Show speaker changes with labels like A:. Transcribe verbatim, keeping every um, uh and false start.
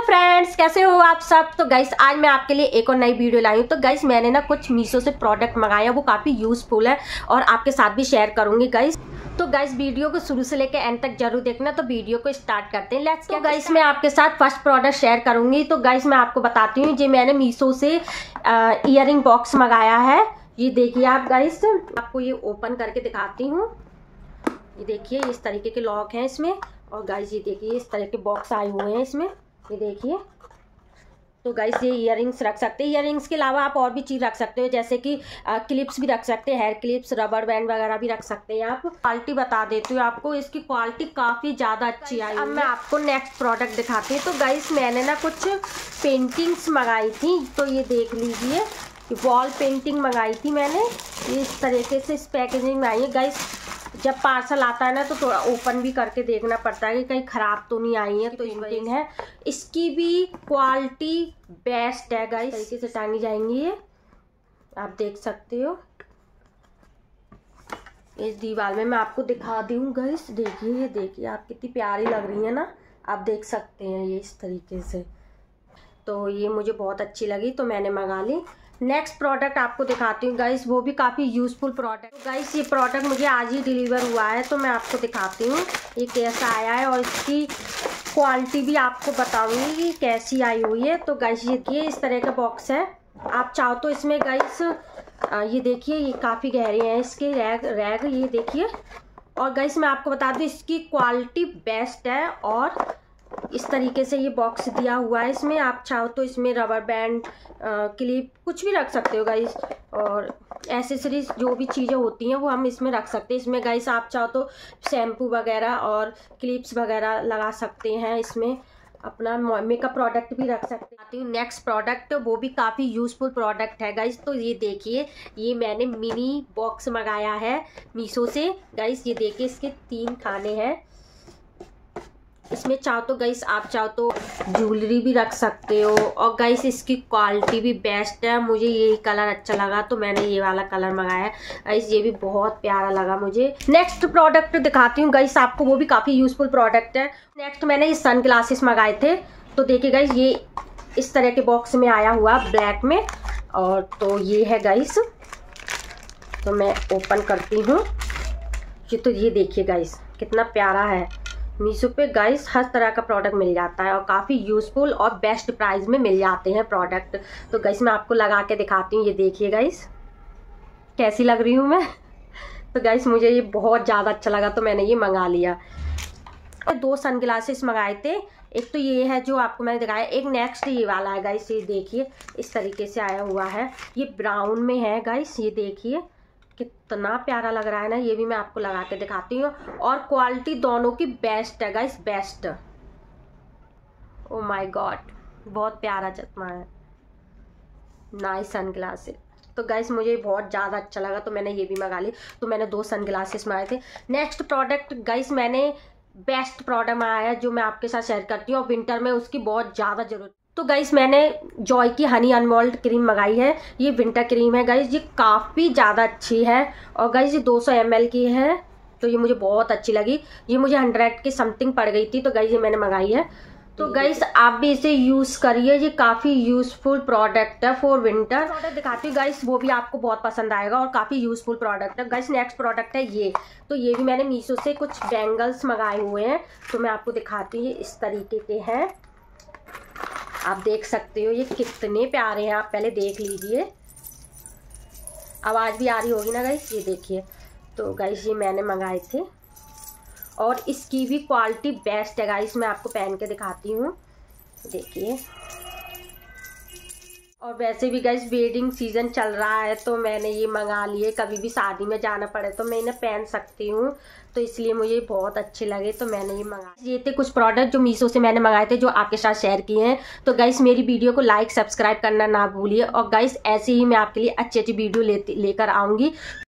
A: Friends, कैसे हो आप सब। तो गाइस आज मैं आपके लिए एक और नई वीडियो लाई हूँ। तो गाइस मैंने ना कुछ मीशो से प्रोडक्ट मंगाया, वो काफ़ी यूज़फुल है और आपके साथ भी शेयर करूँगी गाइस। तो गाइस वीडियो को शुरू से लेकर एंड तक जरूर देखना। तो वीडियो को स्टार्ट करते हैं, लेट्स। तो गाइस मैं आपके साथ फर्स्ट प्रोडक्ट शेयर करूँगी। तो गाइस मैं आपको बताती हूँ, जो मैंने मीशो से ईयरिंग बॉक्स मंगाया है। ये देखिए आप गाइस, आपको ये ओपन करके दिखाती हूँ। ये देखिए इस तरीके के लॉक हैं इसमें, और गाइस ये देखिए इस तरह के बॉक्स आए हुए हैं इसमें, ये देखिए। तो गाइस ये इयररिंग्स रख सकते हैं। इयररिंग्स के अलावा आप और भी चीज़ रख सकते हो, जैसे कि क्लिप्स भी रख सकते हैं, हेयर क्लिप्स, रबर बैंड वगैरह भी रख सकते हैं आप। क्वालिटी बता देती हूँ आपको, इसकी क्वालिटी काफ़ी ज़्यादा अच्छी आई। अब मैं आपको नेक्स्ट प्रोडक्ट दिखाती हूँ। तो गाइस मैंने ना कुछ पेंटिंग्स मंगाई थी, तो ये देख लीजिए, वॉल पेंटिंग मंगाई थी मैंने। ये इस तरीके से इस पैकेजिंग में आई है गाइस। जब पार्सल आता है ना तो थोड़ा ओपन भी करके देखना पड़ता है कि कहीं ख़राब तो नहीं आई है। तो पेंटिंग है, इसकी भी क्वालिटी बेस्ट है गाइस। तरीके से टांगी जाएंगी ये, आप देख सकते हो। इस दीवार में मैं आपको दिखा दूँ गाइस, देखिए ये देखिए आप, कितनी प्यारी लग रही है ना, आप देख सकते हैं ये इस तरीके से। तो ये मुझे बहुत अच्छी लगी तो मैंने मंगा ली। नेक्स्ट प्रोडक्ट आपको दिखाती हूँ गाइस, वो भी काफ़ी यूज़फुल प्रोडक्ट। तो गाइस ये प्रोडक्ट मुझे आज ही डिलीवर हुआ है, तो मैं आपको दिखाती हूँ ये कैसा आया है, और इसकी क्वालिटी भी आपको बताऊँगी कि कैसी आई हुई है। तो गाइस ये ये इस तरह का बॉक्स है। आप चाहो तो इसमें गाइस ये देखिए, ये काफ़ी गहरे हैं इसके रैग रैग ये देखिए। और गाइस मैं आपको बता दूँ, इसकी क्वालिटी बेस्ट है, और इस तरीके से ये बॉक्स दिया हुआ है। इसमें आप चाहो तो इसमें रबर बैंड, क्लिप, कुछ भी रख सकते हो गाइस, और एसेसरीज जो भी चीज़ें होती हैं वो हम इसमें रख सकते हैं। इसमें गाइस आप चाहो तो शैम्पू वगैरह और क्लिप्स वगैरह लगा सकते हैं, इसमें अपना मेकअप प्रोडक्ट भी रख सकते हैं। नेक्स्ट प्रोडक्ट वो भी काफ़ी यूज़फुल प्रोडक्ट है गाइस। तो ये देखिए, ये मैंने मिनी बॉक्स मंगाया है मीशो से गाइस। ये देखिए इसके तीन खाने हैं। इसमें चाहो तो गाइस आप चाहो तो ज्वेलरी भी रख सकते हो, और गाइस इसकी क्वालिटी भी बेस्ट है। मुझे यही कलर अच्छा लगा तो मैंने ये वाला कलर मंगाया है गाइस, ये भी बहुत प्यारा लगा मुझे। नेक्स्ट प्रोडक्ट दिखाती हूँ गाइस आपको, वो भी काफ़ी यूज़फुल प्रोडक्ट है। नेक्स्ट मैंने ये सन ग्लासेस मंगाए थे। तो देखिए गाइस ये इस तरह के बॉक्स में आया हुआ ब्लैक में, और तो ये है गाइस। तो मैं ओपन करती हूँ ये, तो ये देखिए गाइस कितना प्यारा है। मीशो पे गाइस हर तरह का प्रोडक्ट मिल जाता है, और काफ़ी यूज़फुल और बेस्ट प्राइस में मिल जाते हैं प्रोडक्ट। तो गाइस मैं आपको लगा के दिखाती हूँ, ये देखिए गाइस कैसी लग रही हूँ मैं। तो गाइस मुझे ये बहुत ज़्यादा अच्छा लगा तो मैंने ये मंगा लिया। और दो सन ग्लासेस मंगाए थे, एक तो ये है जो आपको मैंने दिखाया, एक नेक्स्ट ये वाला है गाइस। ये देखिए इस तरीके से आया हुआ है, ये ब्राउन में है गाइस। ये देखिए कितना प्यारा लग रहा है ना, ये भी मैं आपको लगा के दिखाती हूँ। और क्वालिटी दोनों की बेस्ट है guys, best. Oh my God, बहुत प्यारा चश्मा है, नाइस सन ग्लासेस। तो गाइस मुझे बहुत ज़्यादा अच्छा लगा तो मैंने ये भी मंगा ली। तो मैंने दो सन ग्लासेस मंगाए थे। नेक्स्ट प्रोडक्ट गाइस मैंने बेस्ट प्रोडक्ट मंगाया है, जो मैं आपके साथ शेयर करती हूँ, और विंटर में उसकी बहुत ज़्यादा जरूरत। तो गाइस मैंने जॉय की हनी अनमोल्ड क्रीम मंगाई है। ये विंटर क्रीम है गाइस, ये काफ़ी ज़्यादा अच्छी है, और गाइस ये दो सौ एम एल की है। तो ये मुझे बहुत अच्छी लगी, ये मुझे हंड्रेड के समथिंग पड़ गई थी। तो गाइस ये मैंने मंगाई है। तो गाइस आप भी इसे यूज़ करिए, ये काफ़ी यूज़फुल प्रोडक्ट है फॉर विंटर। प्रोडक्ट दिखाती हूँ गाइस, वो भी आपको बहुत पसंद आएगा, और काफ़ी यूज़फुल प्रोडक्ट है गाइस। नेक्स्ट प्रोडक्ट है ये। तो ये भी मैंने मीशो से कुछ बैंगल्स मंगाए हुए हैं, तो मैं आपको दिखाती हूँ। ये इस तरीके के हैं, आप देख सकते हो ये कितने प्यारे हैं, आप पहले देख लीजिए। आवाज़ भी आ रही होगी ना गाइस, ये देखिए। तो गाइस ये मैंने मंगाए थे, और इसकी भी क्वालिटी बेस्ट है गाइस। मैं आपको पहन के दिखाती हूँ, देखिए। और वैसे भी गाइस वेडिंग सीजन चल रहा है, तो मैंने ये मंगा लिए, कभी भी शादी में जाना पड़े तो मैं इन्हें पहन सकती हूँ, तो इसलिए मुझे बहुत अच्छे लगे तो मैंने ये मंगा। ये थे कुछ प्रोडक्ट जो मीशो से मैंने मंगाए थे, जो आपके साथ शेयर किए हैं। तो गाइस मेरी वीडियो को लाइक सब्सक्राइब करना ना भूलिए, और गाइस ऐसे ही मैं आपके लिए अच्छी अच्छी वीडियो लेकर आऊँगी।